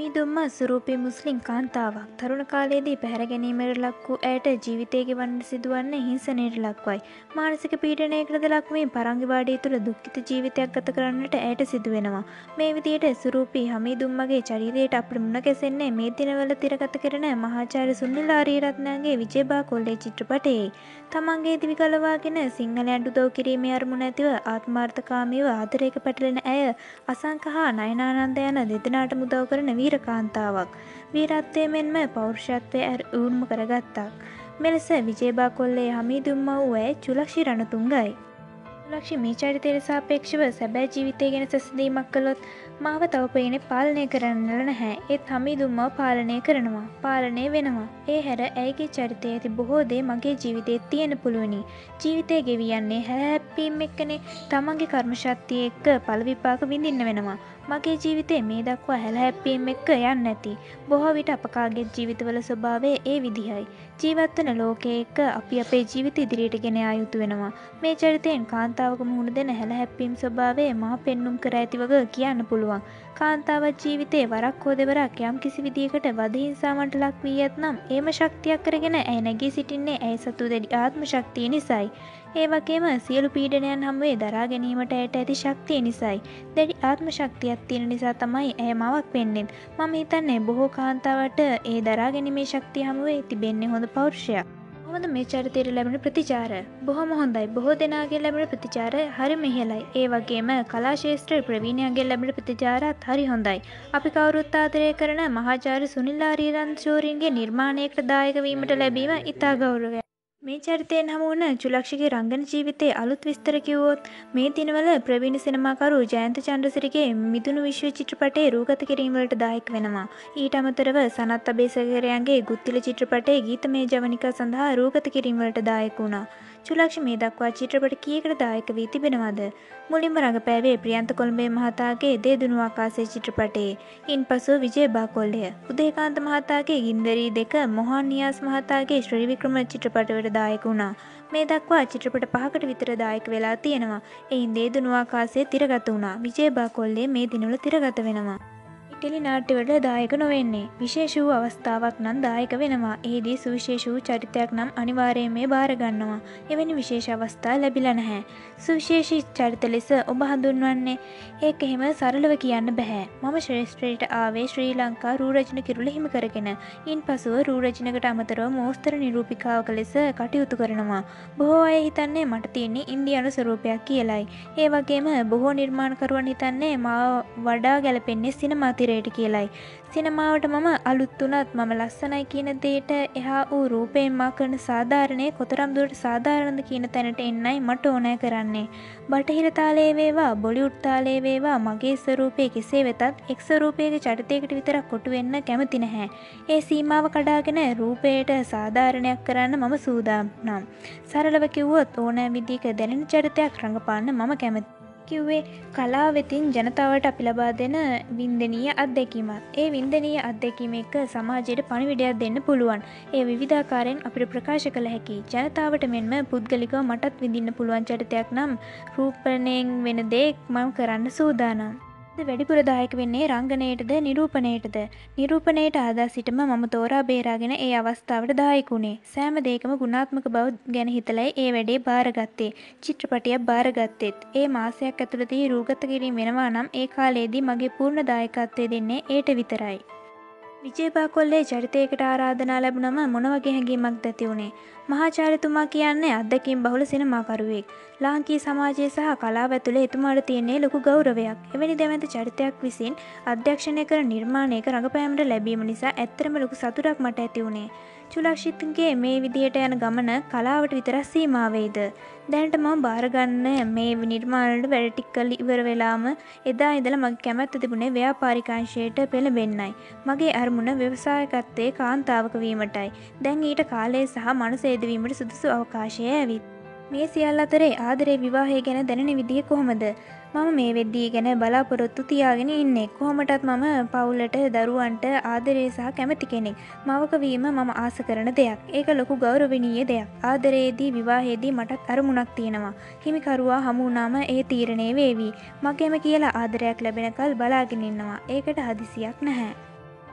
හමීදුම්ම සුරූපී මුස්ලිම් කාන්තාවක් තරුණ කාලයේදී පැහැර ගැනීමට ලක් වූ ඇයට ජීවිතය ගෙවන්නට සිදුවන්නේ හිංසනයට ලක්වයි. මානසික පීඩනයකටද ලක්වී පරංගිවාඩිය තුළ දුක්ඛිත ජීවිතයක් ගත කරන්නට ඇයට සිදුවෙනවා. මේ විදියට සුරූපී හමීදුම්මගේ චරිතයට අපිට මුණ ගැසෙන්නේ මේ දිනවල තිරගත කරන මහාචාර්ය සුනිල් ආරියරත්නගේ විජේබා කොල්ලේ චිත්‍රපටයේ. තමන්ගේ දිවි ගලවාගෙන සිංහලයන්ට උදව් කිරීමේ අරමුණ ඇතිව ආත්මාර්ථකාමීව ආදරයක පැටලෙන ඇය අසංක හා නයනානන්ද යන දෙදෙනාටම උදව් කරන වීර කාන්තාවක්. වීරත්වය මෙන්ම පෞරුෂත්වය උරුම කරගත්තා. මෙලෙස විජේබා කොල්ලේ හමීදුම්ම වූ ඇය චුලක්ෂි රණතුංගයි. චුලක්ෂි මේ චරිතයට සාපේක්ෂව සැබෑ ජීවිතය ගැන සැසඳීමක් කළොත් මාව තව පේන්නේ පාලනය කරන්නල නැහැ. ඒත් හමීදුම්මව පාලනය කරනවා. පාලනය වෙනවා. ඒ හැර ඇයගේ චරිතයේ ඇති බොහෝ දේ මගේ ජීවිතේ තියෙන්න පුළුවනි. ජීවිතය ගෙවියන්නේ හැප්පීම් එක්කනේ. තමන්ගේ කර්ම ශක්තිය එක්ක ඵල විපාක විඳින්න වෙනවා. මගේ ජීවිතේ මේ දක්වා හැලහැප්පීම් එක්ක යන්නේ නැති. බොහෝ විට අපකාගේ ජීවිතවල ස්වභාවය ඒ විදිහයි. ජීවත් වෙන ලෝකයේ එක්ක අපි අපේ ජීවිත ඉදිරියට ගෙන යා යුතු වෙනවා. මේ චරිතයෙන් කාන්තාවක මුහුණ දෙන හැලහැප්පීම් ස්වභාවය මා පෙන්눔 කර ඇති වග කියන්න පුළුවන්. කාන්තාවක් ජීවිතේ වරක් හෝ දෙවරක් යම් කිසි විදියකට වද හිංසාවන්ට ලක් වී ඇතනම් ඒම ශක්තියක් කරගෙන ඇය නැගී සිටින්නේ ඇය සතු දැඩි ආත්ම ශක්තිය නිසායි. ඒ වගේම සියලු පීඩනයන් හමුවේ දරා ගැනීමට ඇයට ඇති ශක්තිය නිසායි. දැඩි ආත්ම ශක්තියක් තියෙන නිසා තමයි ඇය මවක් වෙන්නේ. මම හිතන්නේ බොහෝ කාන්තාවට ඒ දරා ගැනීමේ ශක්තිය හමුවේ තිබෙන්නේ හොඳ පෞරුෂයක්. කොහොමද මේ චරිතයට ලැබෙන ප්‍රතිචාර? බොහොම හොඳයි. බොහෝ දෙනාගෙන් ලැබෙන ප්‍රතිචාර හරිම ඉහළයි. ඒ වගේම කලා ශාස්ත්‍ර ප්‍රවීණයන්ගෙන් ලැබෙන ප්‍රතිචාරත් හරි හොඳයි. අපි කවුරුත් ආදරය කරන මහාචාර්ය සුනිල් ආරියරත්නගේ නිර්මාණයකට දායක වීමට ලැබීම ඉතා ගෞරවයක්. මේ චරිතයෙන් හමු වුණ චුලක්ෂිගේ රංගන ජීවිතයේ අලුත් විස්තර කිව්වොත් මේ දිනවල ප්‍රවීණ සිනමාකරු ජයන්ත චන්ද්‍රසිරිගේ මිදුණු විශ්ව චිත්‍රපටයේ රූගත කිරීම වලට දායක වෙනවා. ඊට අමතරව සනත් අබේසේකරයන්ගේ ගුත්තිල චිත්‍රපටයේ ගීතමය ජවනිකා සඳහා රූගත කිරීම වලට දායක වුණා. චුලක්ෂි මේ දක්වා චිත්‍රපට කීයකට දායක වී තිබෙනවද? මුලින්ම රඟපෑවේ ප්‍රියන්ත කොළඹේ මහතාගේ දේදුණු ආකාශයේ චිත්‍රපටයේ. ඉන්පසු විජේබා කොල්ලය. උදේකාන්ත මහතාගේ ගින්දරී 2 මොහන් නියාස් මහතාගේ ශ්‍රී වික්‍රම චිත්‍රපටවලට දායක වුණා. මේ දක්වා චිත්‍රපට 5කට විතර දායක වෙලා තියෙනවා. එයින් දේදුණු ආකාශයේ තිරගත වුණා. විජේබා කොල්ලේ මේ දිනවල තිරගත වෙනවා. ටෙලි නාට්‍යවලට දායක නොවෙන්නේ. විශේෂ වූ අවස්ථාවක් නම් දායක වෙනවා. එහිදී සුවිශේෂ වූ චරිතයක් නම් අනිවාර්යයෙන්ම බාර ගන්නවා. එවැනි විශේෂ අවස්ථා ලැබිලා නැහැ. සුවිශේෂී චරිත ලෙස ඔබ හඳුන්වන්නේ ඒක එහෙම සරලව කියන්න බෑ. මම ශ්‍රේෂ්ඨයට ආවේ ශ්‍රී ලංකා රූරචන කිරුළ හිමි කරගෙන. ඉන්පසුව රූරචනකට අමතරව මෝස්තර නිරූපිකාවක ලෙස කටයුතු කරනවා. බොහෝ අය හිතන්නේ මට තියෙන්නේ ඉන්දියානු ස්වරූපයක් කියලායි. ඒ වගේම බොහෝ නිර්මාණකරුවන් හිතන්නේ මාව වඩා ගැලපෙන්නේ සිනමා තිරයට කියලායි. සිනමාවට මම අලුත් වුණත් මම ලස්සනයි කියන දෙයට එහා වූ රූපයෙන් මා කරන සාධාරණේ කොතරම් දුරට සාධාරණද කියන තැනට එන්නයි මට ඕනෑ කරන්නේ. බටහිර තාලයේ වේවා බොලිවුඩ් තාලයේ වේවා මගේ ස්වරූපයේ කෙසේ වෙතත් එක් ස්වරූපයක චරිතයකට විතරක් කොටු වෙන්න කැමති නැහැ. ඒ සීමාව කඩාගෙන රූපයට සාධාරණයක් කරන්න මම සූදානම්. සරලව කිව්වොත් ඕනෑ විදිහක දැනෙන චරිතයක් රඟපාන්න මම කැමතියි. කිව්වේ කලාව වෙතින් ජනතාවට අපි ලබා දෙන වින්දනීය අත්දැකීමක්. ඒ වින්දනීය අත්දැකීම එක්ක සමාජයට පණිවිඩයක් දෙන්න පුළුවන්. ඒ විවිධාකාරයෙන් අපිට ප්‍රකාශ කළ හැකි. ජනතාවට මෙන්ම පුද්ගලිකව මටත් විඳින්න පුළුවන් චරිතයක් නම් රූපණයෙන් වෙන දේ මම කරන්න සූදානම්. වැඩිපුර දායක වෙන්නේ රංගනයටද නිරූපණයටද? නිරූපණයට ආදා සිටම මම තෝරා බේරාගෙන ඒ අවස්ථාවට දායක වුණේ. සෑම දෙයකම ගුණාත්මක බව ගැන හිතලයි ඒ වැඩේ බාරගත්තේ. චිත්‍රපටියක් බාරගත්තෙත් ඒ මාසයක් ඇතුළතදී රූගත කිරීම වෙනවා නම් ඒ කාලේදී මගේ පූර්ණ දායකත්වය දෙන්නේ ඒට විතරයි. විජේබා කොල්ලේ චරිතයකට ආරාධනා ලැබුණම මොන වගේ හැඟීමක්ද ඇති වුණේ? මහාචාර්යතුමා කියන්නේ අත්දැකීම් බහුල සිනමාකරුවෙක්. ලාංකීය සමාජයේ සහ කලාව ඇතුළේ එතුමාට තියෙන්නේ ලොකු ගෞරවයක්. එවැනි දෙවන්ත චරිතයක් විසින් අධ්‍යක්ෂණය කරන නිර්මාණයක රඟපෑමට ලැබීම නිසා ඇත්තටම ලොකු සතුටක් මට ඇති වුණේ. චුලක්ෂිත්ගේ මේ විදියට යන ගමන කලාවට විතරක් සීමා වෙයිද? දැනට මම බාර ගන්න මේ නිර්මාණවලට වැඩ ටික කරලා ඉවර වෙලාම එදා ඉඳලා මගේ කැමැත්ත තිබුණේ ව්‍යාපාරික අංශයට පෙළඹෙන්නයි. මගේ අරමුණ ව්‍යවසායකත්වයේ කාන්තාවක වීමටයි. දැන් ඊට කාලය සහ මනස යෙදවීමට සුදුසු අවකාශය ඇවිත්. මේ සියල්ල අතරේ ආදරේ විවාහය ගැන දැනෙන විදිය කොහොමද? මම මේ වෙද්දී ගැන බලාපොරොත්තු තියාගෙන ඉන්නේ. කොහොමටත් මම පවුලට දරුවන්ට ආදරේ සහ කැමති කෙනෙක්. මවක වීම මම ආස කරන දෙයක්. ඒක ලොකු ගෞරවණීය දෙයක්. ආදරයේදී විවාහයේදී මටත් අරමුණක් තියෙනවා. හිමිකරුවා හමු වුණාම ඒ තීරණය වේවි. මගේම කියලා ආදරයක් ලැබෙනකල් බලාගෙන ඉන්නවා. ඒකට හදිසියක් නැහැ.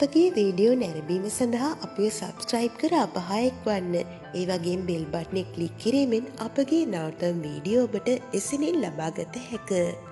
අපගේ වීඩියෝ නැරඹීම සඳහා අපිව සබස්ක්‍රයිබ් කර අපහායක් වන්න. ඒ වගේම බෙල් බට්නේ ක්ලික් කිරීමෙන් අපගේ නවතම වීඩියෝ ඔබට එසැනින් ලබාගත හැක.